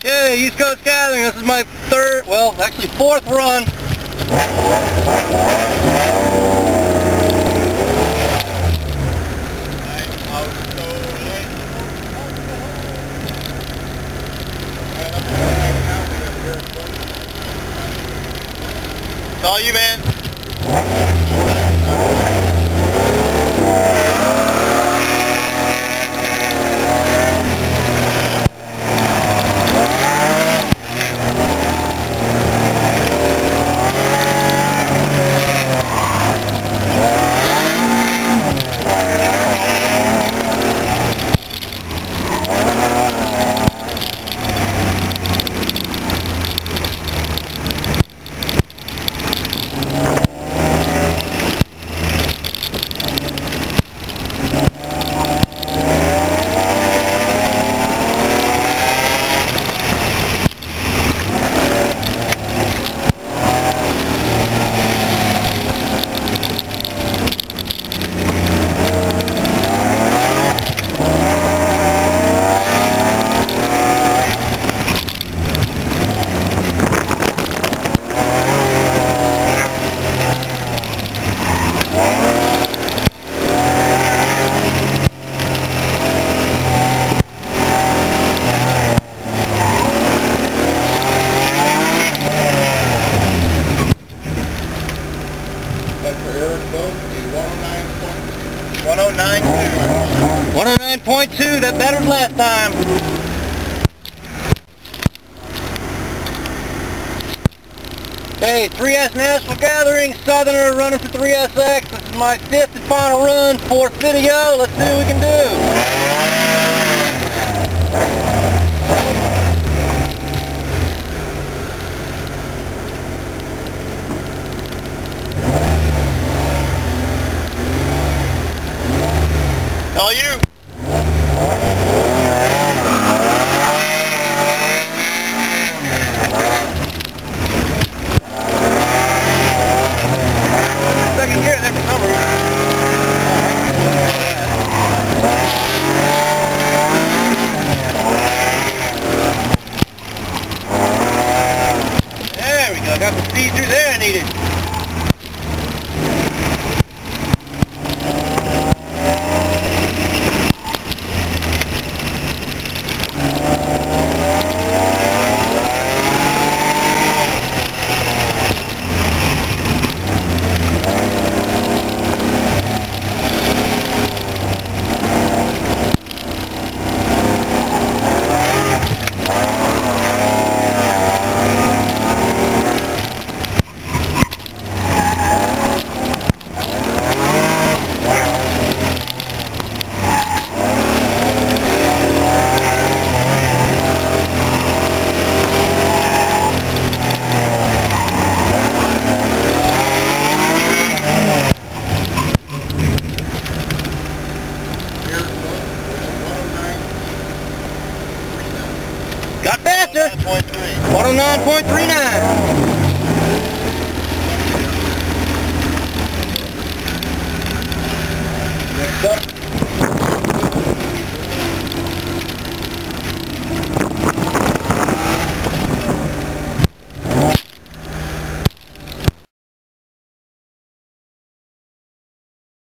Okay, East Coast Gathering, this is my third, well, actually fourth run. It's all you, man. $109.2. 109.2, that better than last time. Hey, 3S National Gathering, SUTHNR running for 3SX. This is my fifth and final run, fourth video. Let's see what we can do. All you. Second gear, next number. There we go. Got the speed through there I needed. Got faster. 109.39.